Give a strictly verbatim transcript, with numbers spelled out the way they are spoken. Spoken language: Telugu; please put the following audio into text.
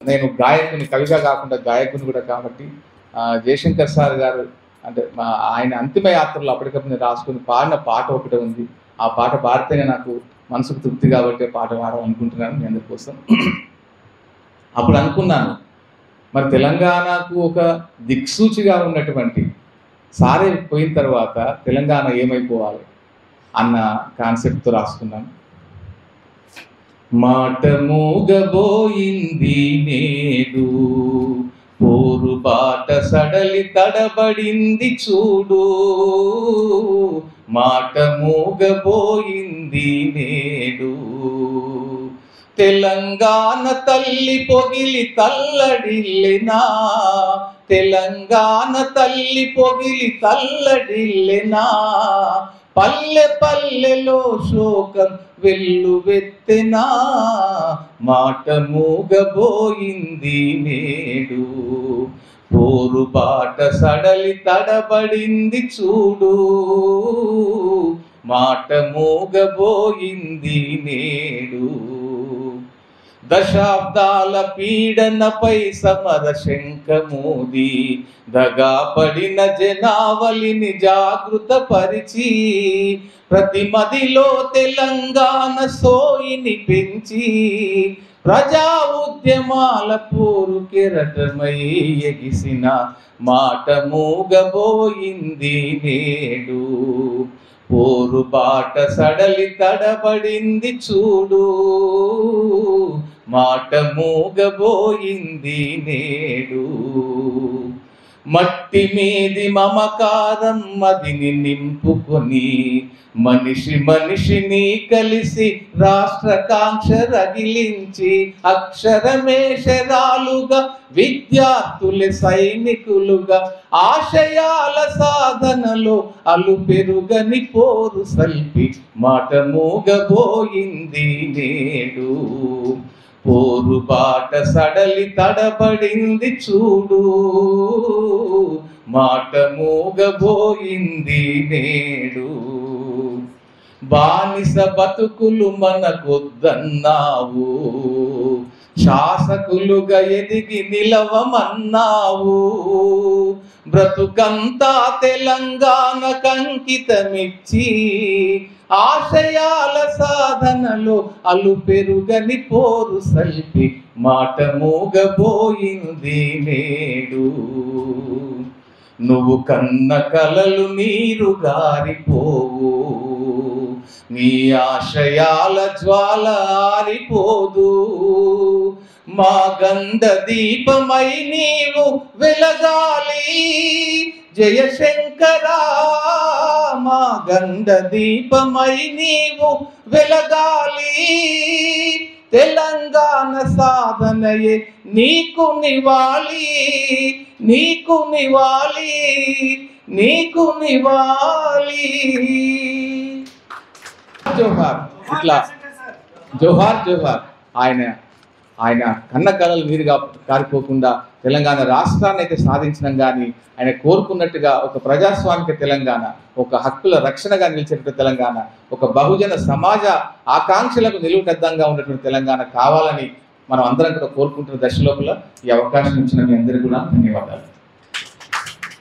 నేను గాయకుని, కవిగా కాకుండా గాయకుని కూడా కాబట్టి జయశంకర్ సార్ గారు అంటే మా ఆయన అంతిమ యాత్రలో అప్పటికప్పుడు నేను రాసుకుని పాడిన పాట ఒకటే ఉంది. ఆ పాట పాడితేనే నాకు మనసుకు తృప్తి కాబట్టి పాట పాడాలనుకుంటున్నాను మీ అందరి కోసం. అప్పుడు అనుకున్నాను, మరి తెలంగాణకు ఒక దిక్సూచిగా ఉన్నటువంటి సారే పోయిన తర్వాత తెలంగాణ ఏమైపోవాలి అన్న కాన్సెప్ట్తో రాసుకున్నాను. మాట మూగబోయింది నేడు, పోరు బాట సడలి తడబడింది చూడు. మాట మూగబోయింది నేడు, తెలంగాణ తల్లి పొగిలి తల్లడిల్లెనా, తెలంగాణ తల్లి పొగిలి తల్లడిల్లెనా. పల్లె పల్లెలో శోకం వెల్లువెత్తెనా, మాట మూగబోయింది నేడు, పోరు బాట సడలి తడబడింది చూడు. మాట మూగబోయింది నేడు, దశాబ్దాల పీడనపై సమర శంఖమూది దగా పడిన జనావళిని జాగృత పరిచి, ప్రతి మదిలో తెలంగాణ సోయిని పెంచి, ప్రజా ఉద్యమాల పోరు కెరటమై ఎగిసిన మాట మూగబోయింది నేడు, పోరు బాట సడలి తడబడింది చూడు. మాట మూగబోయింది నేడు, మట్టి మీది మమకారం మదిని నింపుకొని, మనిషి మనిషిని కలిసి రాష్ట్రకాంక్ష రగిలించి, అక్షరమేషరాలుగా విద్యార్థులే సైనికులుగా, ఆశయాల సాధనలో అలు పెరుగని పోరు సల్పి, మాట మూగబోయింది నేడు, పోరు బాట సడలి తడబడింది చూడు. మాట మూగబోయింది నేడు, బానిస బతుకులు మనకొద్దన్నావు, శాసకులుగా ఎదిగి నిలవమన్నావు. బ్రతుకంతా తెలంగాణ కంకితమిచ్చి, ఆశయాల సాధనలో అలు పెరుగని పోరు సల్పి, మాట మూగబోయింది నేడు. నువ్వు కన్న కలలు నీరు గారిపోవు, నీ ఆశయాల జ్వాల ఆరిపోదు. మా గంధ దీపమై నీవు వెలగాలి జయశంకరా, మా గంధ దీపమై నీవు వెలగాలి. తెలంగాణ సాధనయే నీకు నివాలి, నీకు నివాలి, నీకు నివాలి. జోహార్. ఇట్లా జోహార్ జోహార్. ఆయన ఆయన కన్న కళలు నీరుగా కారిపోకుండా తెలంగాణ రాష్ట్రాన్ని అయితే సాధించడం కానీ, ఆయన కోరుకున్నట్టుగా ఒక ప్రజాస్వామిక తెలంగాణ, ఒక హక్కుల రక్షణగా నిలిచేటువంటి తెలంగాణ, ఒక బహుజన సమాజ ఆకాంక్షలకు నిలువుటద్దంగా ఉన్నటువంటి తెలంగాణ కావాలని మనం అందరం కూడా కోరుకుంటున్న దశలోపల ఈ అవకాశం ఇచ్చిన మీ అందరికీ కూడా ధన్యవాదాలు.